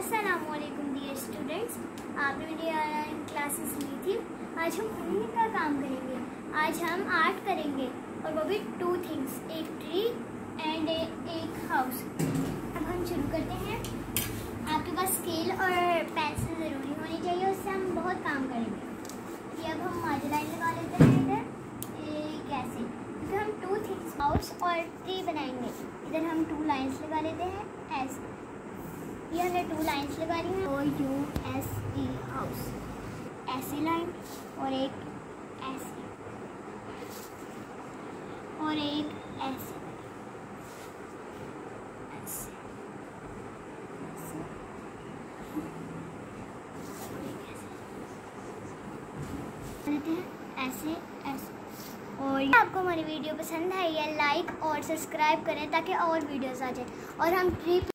अस्सलामुअलैकुम dear students, आपने मेरी ऑनलाइन क्लासेस ली थी। आज हम उन्हीं का काम करेंगे। आज हम आर्ट करेंगे और वो भी 2 थिंग्स, एक ट्री एंड एक हाउस। अब हम शुरू करते हैं। आपके पास स्केल और पेंसिल ज़रूरी होनी चाहिए, उससे हम बहुत काम करेंगे। ये अब हम मार्जिन लगा लेते हैं इधर ऐसे, क्योंकि हम 2 थिंग्स हाउस और ट्री बनाएंगे। इधर हम 2 लाइन्स लगा लेते हैं ऐसे। ये हमने 2 लाइन्स लगा ली हैं, OUSE हाउस, ऐसी लाइन और एक ऐसी और एक ऐसे ऐसे देते हैं ऐसे ऐसे। और आपको हमारी वीडियो पसंद है या लाइक और सब्सक्राइब करें ताकि और वीडियोस आ जाए। और हम ट्री